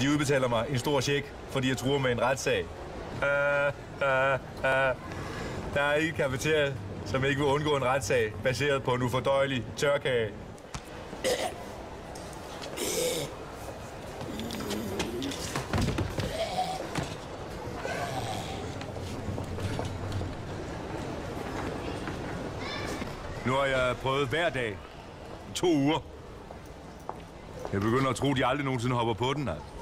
de udbetaler mig en stor check, fordi jeg truer med en retssag. Der er ikke kafeteriet, som ikke vil undgå en retssag, baseret på en ufordøjelig tørkage. Nu har jeg prøvet hver dag i 2 uger. Jeg begynder at tro, at de aldrig nogensinde hopper på den. Altså.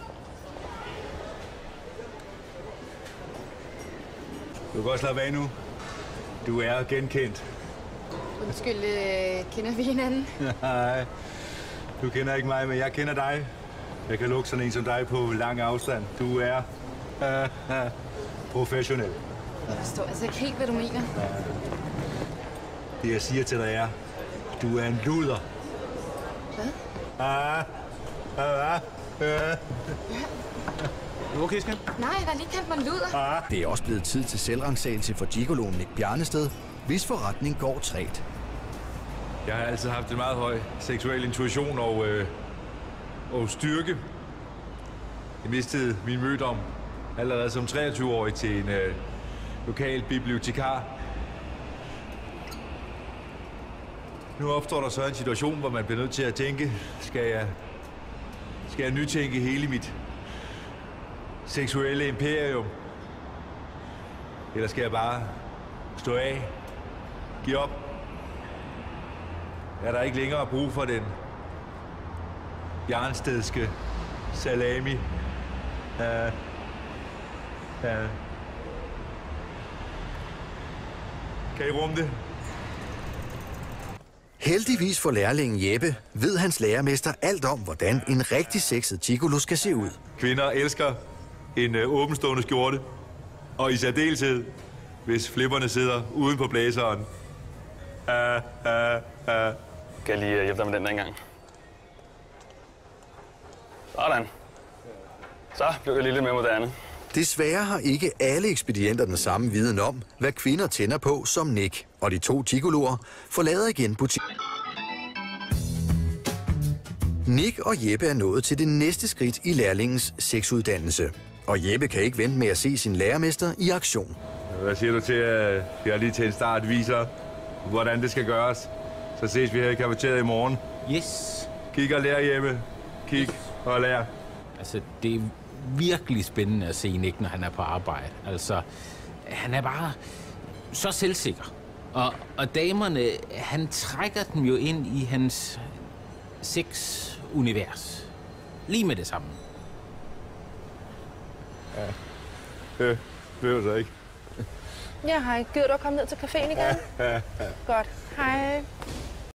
Du kan godt slappe af nu. Du er genkendt. Undskyld, kender vi hinanden? Nej, du kender ikke mig, men jeg kender dig. Jeg kan lukke sådan en som dig på lang afstand. Du er professionel. Jeg forstår altså ikke helt, hvad du mener. Det, jeg siger til dig er, du er en luder. Hvad? Du okay, skat? Nej, der er lige kaldt mig luder. Det er også blevet tid til selvrensagelse for gigoloen Nick Bjarnested, hvis forretning går træt. Jeg har altid haft en meget høj seksuel intuition og styrke. Jeg mistede min mødom allerede som 23-årig til en lokal bibliotekar. Nu opstår der så en situation, hvor man bliver nødt til at tænke, skal jeg nytænke hele mit seksuelle imperium? Eller skal jeg bare stå af, give op? Er der ikke længere brug for den bjarnstedske salami? Kan I rumme det? Heldigvis for lærlingen Jeppe ved hans lærermester alt om, hvordan en rigtig sexet gigolo skal se ud. Kvinder elsker en åbenstående skjorte, og i særdeleshed, hvis flipperne sidder uden på blæseren. Kan jeg lige hjælpe dig med den der engang? Sådan. Så blev jeg lige lidt mere moderne. Desværre har ikke alle ekspedienter den samme viden om, hvad kvinder tænder på som Nick, og de 2 gigoloer forlader igen butikken. Nick og Jeppe er nået til det næste skridt i lærlingens sexuddannelse, og Jeppe kan ikke vente med at se sin lærermester i aktion. Hvad siger du til, at jeg lige til en start viser, hvordan det skal gøres? Så ses vi her i kafeteriet i morgen. Yes. Kig og lær, Jeppe. Kig og lær. Altså, det er virkelig spændende at se Nick, når han er på arbejde. Altså, han er bare så selvsikker. Og damerne, han trækker dem jo ind i hans sex-univers. Lige med det samme. Ja, det ved jeg så ikke. Ja, hej. Gider du at komme ned til caféen igen? Ja. Godt. Hej.